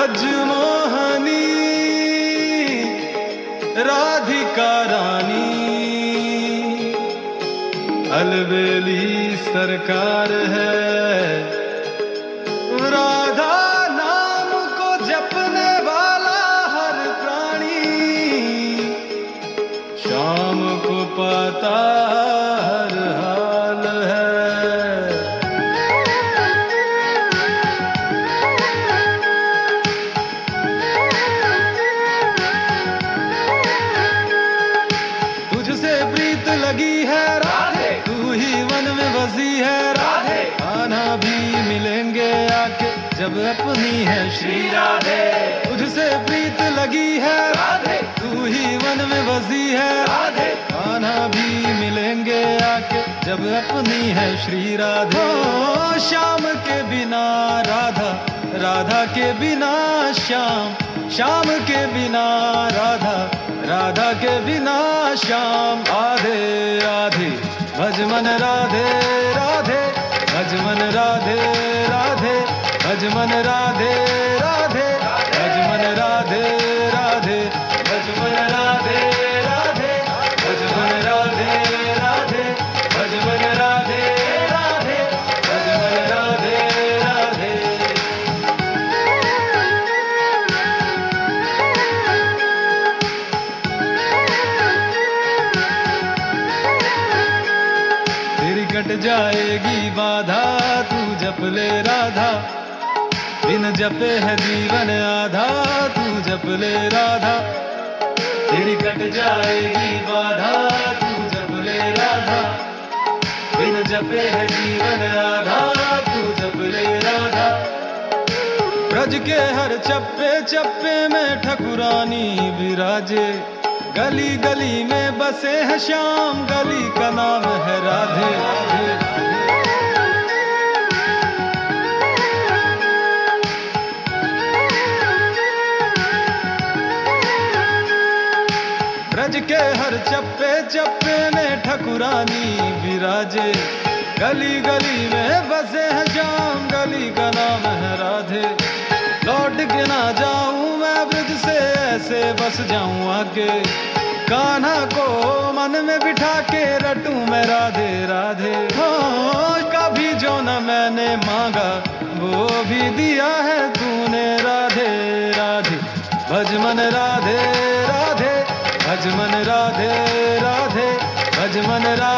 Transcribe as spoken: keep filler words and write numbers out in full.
ब्रजमोहनी राधिका रानी अलबेली सरकार है। राधा नाम को जपने वाला हर प्राणी शाम को पाता हर हाल है। तुझसे प्रीत लगी है राधे, तू ही मन में बसी है राधे। आना भी मिलेंगे आके जब अपनी है श्री राधे। तुझसे प्रीत लगी है राधे, तू ही मन में बसी है राधे। आना भी मिलेंगे आके जब अपनी है श्री राधे। ओ श्याम के बिना राधा, राधा के बिना श्याम, श्याम के बिना राधा, राधा के बिना श्याम। आधे आधे भज मन राधे राधे, भज मन राधे राधे, भज मन राधे राधे, भज मन राधे राधे, भज मन राधे राधे, भज मन राधे राधे, भज मन राधे राधे, भज मन राधे राधे। तेरी कट जाएगी बाधा, तू जप ले राधा। बिन जपे है जीवन आधा, तू जप ले राधा। तेरी कट जाएगी बाधा, तू जप ले राधा। बिन जपे है जीवन आधा, तू जप ले राधा। ब्रज के हर चप्पे चप्पे में ठकुरानी विराजे। गली गली में बसे है श्याम, गली का नाम है राधे राधे। ब्रज के हर चप्पे चप्पे में ठकुरानी विराजे। गली गली में बसे है श्याम, गली का नाम है राधे। लौट के ना जाऊं मैं ब्रज से, ऐसे बस जाऊं आगे। कान्हा को मन में बिठा के रटूं मैं राधे राधे। हाँ कभी जो न मैंने मांगा वो भी दिया है तूने राधे राधे। भज मन राधे राधे, भज मन राधे राधे, भज मन राधे।